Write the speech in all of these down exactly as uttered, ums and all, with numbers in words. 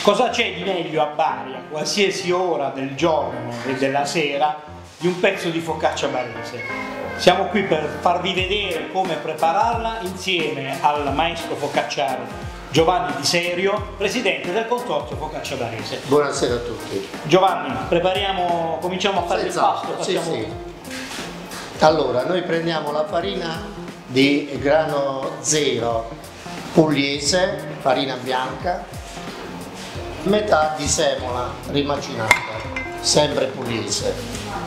Cosa c'è di meglio a Bari, a qualsiasi ora del giorno e della sera, di un pezzo di focaccia barese? Siamo qui per farvi vedere come prepararla insieme al maestro focacciaro Giovanni Di Serio, presidente del consorzio Focaccia Barese. Buonasera a tutti. Giovanni, prepariamo, cominciamo a fare esatto, l'impasto? sì, Facciamo... sì. Allora, noi prendiamo la farina di grano zero pugliese, farina bianca, metà di semola rimacinata, sempre pugliese.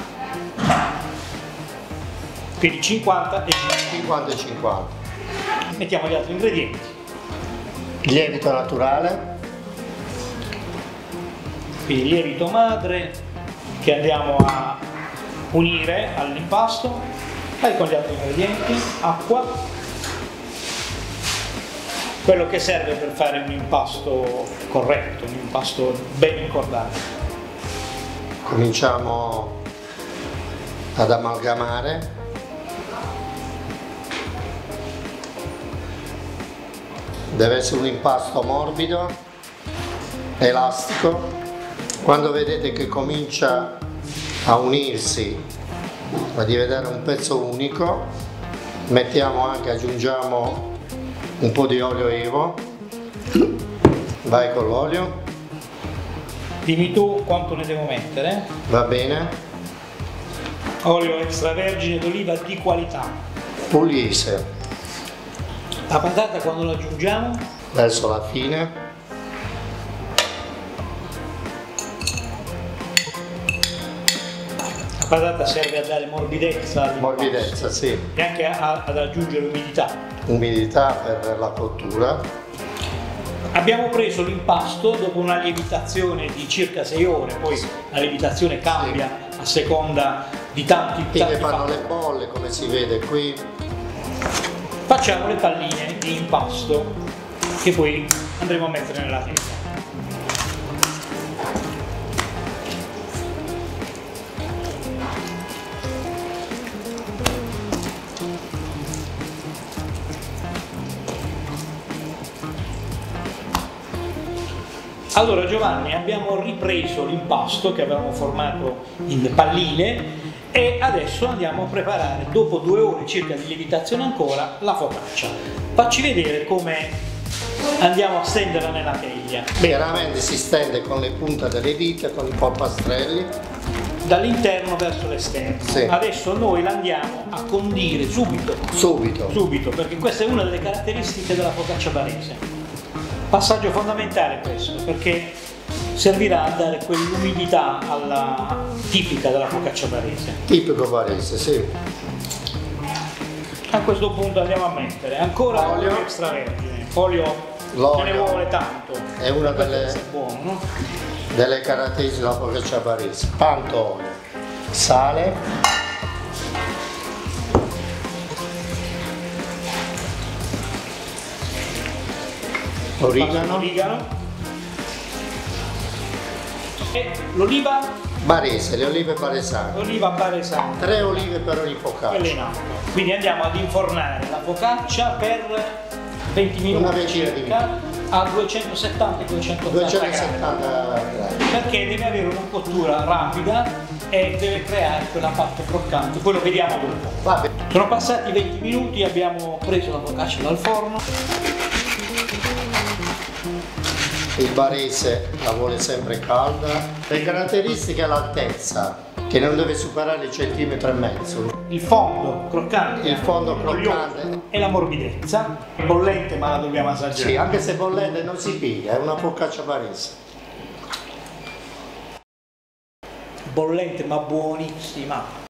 Quindi cinquanta e cinquanta e cinquanta. Mettiamo gli altri ingredienti. Lievito naturale. Quindi lievito madre che andiamo a unire all'impasto, poi con gli altri ingredienti, acqua, quello che serve per fare un impasto corretto, un impasto ben incordato. Cominciamo ad amalgamare. Deve essere un impasto morbido, elastico. Quando vedete che comincia a unirsi, a diventare un pezzo unico, mettiamo anche, aggiungiamo un po' di olio evo. Vai con l'olio. Dimmi tu quanto ne devo mettere. Va bene. Olio extravergine d'oliva di qualità. Pugliese. La patata quando la aggiungiamo? Verso la fine. La patata serve a dare morbidezza. Morbidezza, sì. E anche a, ad aggiungere umidità. Umidità per la cottura. Abbiamo preso l'impasto dopo una lievitazione di circa sei ore, poi la lievitazione cambia sì. a seconda di tanti, Qui tanti ne fanno fattori. le bolle, come si vede qui. Facciamo le palline di impasto che poi andremo a mettere nella teglia. Allora Giovanni, abbiamo ripreso l'impasto che avevamo formato in palline e adesso andiamo a preparare, dopo due ore circa di lievitazione ancora, la focaccia. Facci vedere come andiamo a stenderla nella teglia. Chiaramente si stende con le punte delle dita, con i polpastrelli. Dall'interno verso l'esterno. Sì. Adesso noi la andiamo a condire subito. Subito. Subito, perché questa è una delle caratteristiche della focaccia barese. Passaggio fondamentale questo, perché servirà a dare quell'umidità alla tipica della focaccia barese. Tipico barese, sì. A questo punto andiamo a mettere ancora olio, olio extravergine. Olio ce ne vuole tanto. È una delle, buono, no? delle caratteristiche della focaccia barese. Tanto olio, sale. Origano. Origano. E l'oliva? Barese, le olive baresane. L'oliva baresana. Tre olive per ogni focaccia. Quindi andiamo ad infornare la focaccia per venti minuti Una ventina di circa a duecentosettanta duecentosettanta gradi. Perché deve avere una cottura rapida e deve creare quella parte croccante. Poi lo vediamo dopo. Vabbè. Sono passati venti minuti, abbiamo preso la focaccia dal forno. Il barese la vuole sempre calda. Le caratteristiche è l'altezza, che non deve superare il centimetro e mezzo. Il fondo croccante. Il fondo croccante. E la morbidezza. Bollente, ma la dobbiamo assaggiare. Sì, anche se bollente non si piglia, è una focaccia barese. Bollente ma buonissima.